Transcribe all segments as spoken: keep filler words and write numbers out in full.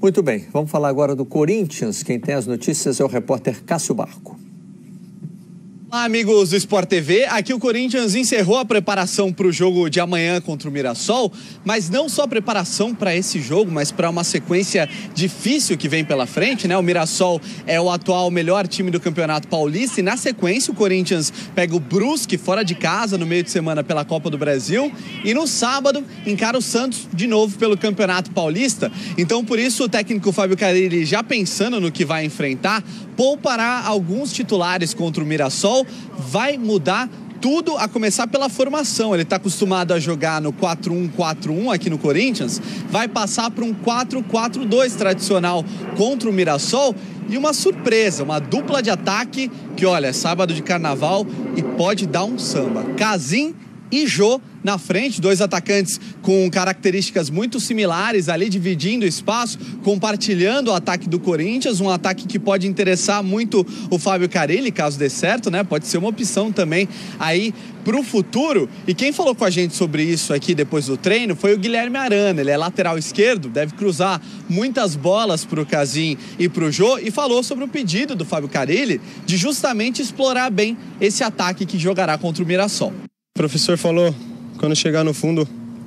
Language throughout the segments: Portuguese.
Muito bem, vamos falar agora do Corinthians. Quem tem as notícias é o repórter Cássio Barco. Olá, amigos do Sport T V. Aqui o Corinthians encerrou a preparação para o jogo de amanhã contra o Mirassol, mas não só a preparação para esse jogo, mas para uma sequência difícil que vem pela frente, né? O Mirassol é o atual melhor time do Campeonato Paulista e na sequência o Corinthians pega o Brusque fora de casa no meio de semana pela Copa do Brasil e no sábado encara o Santos de novo pelo Campeonato Paulista. Então por isso o técnico Fábio Carille, já pensando no que vai enfrentar, poupará alguns titulares contra o Mirassol. Vai mudar tudo, a começar pela formação. Ele está acostumado a jogar no quatro um quatro um aqui no Corinthians, vai passar para um quatro quatro dois tradicional contra o Mirassol. E uma surpresa, uma dupla de ataque que, olha, é sábado de carnaval e pode dar um samba. Casim e Jô na frente, dois atacantes com características muito similares ali, dividindo espaço, compartilhando o ataque do Corinthians, um ataque que pode interessar muito o Fábio Carille, caso dê certo, né? Pode ser uma opção também aí pro futuro. E quem falou com a gente sobre isso aqui depois do treino foi o Guilherme Arana. Ele é lateral esquerdo, deve cruzar muitas bolas pro Casim e pro Jô, e falou sobre o pedido do Fábio Carille de justamente explorar bem esse ataque que jogará contra o Mirassol. O professor falou, quando chegar no fundo,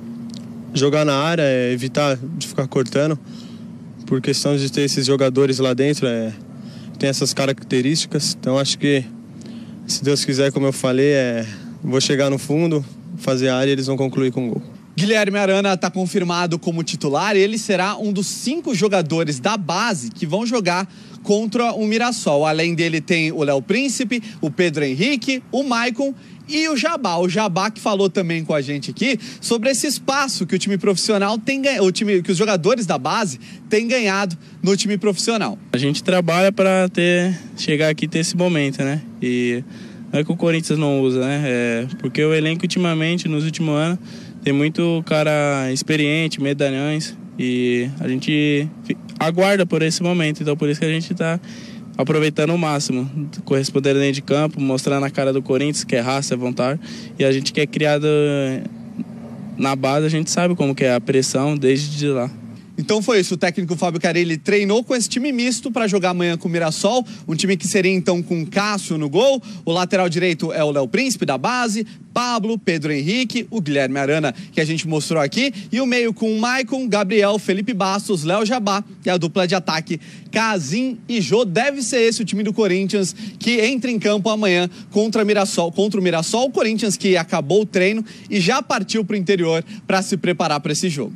jogar na área, é evitar de ficar cortando, por questão de ter esses jogadores lá dentro, é, tem essas características. Então acho que, se Deus quiser, como eu falei, é, vou chegar no fundo, fazer a área e eles vão concluir com gol. Guilherme Arana está confirmado como titular e ele será um dos cinco jogadores da base que vão jogar contra o Mirassol. Além dele tem o Léo Príncipe, o Pedro Henrique, o Maicon e o Jabá. O Jabá que falou também com a gente aqui sobre esse espaço que o time profissional tem ganhado, o time, que os jogadores da base têm ganhado no time profissional. A gente trabalha para ter chegar aqui e ter esse momento, né? E não é que o Corinthians não usa, né? É porque o elenco ultimamente, nos últimos anos, tem muito cara experiente, medalhões, e a gente aguarda por esse momento. Então por isso que a gente está aproveitando o máximo, correspondendo dentro de campo, mostrando a cara do Corinthians, que é raça, é vontade. E a gente que é criado na base, a gente sabe como que é a pressão desde lá. Então foi isso, o técnico Fábio Carille treinou com esse time misto para jogar amanhã com o Mirassol, um time que seria então com Cássio no gol, o lateral direito é o Léo Príncipe da base, Pablo, Pedro Henrique, o Guilherme Arana que a gente mostrou aqui, e o meio com Maicon, Gabriel, Felipe Bastos, Léo Jabá e a dupla de ataque Casim e Jô. Deve ser esse o time do Corinthians que entra em campo amanhã contra, Mirassol, contra o Mirassol, o Corinthians que acabou o treino e já partiu para o interior para se preparar para esse jogo.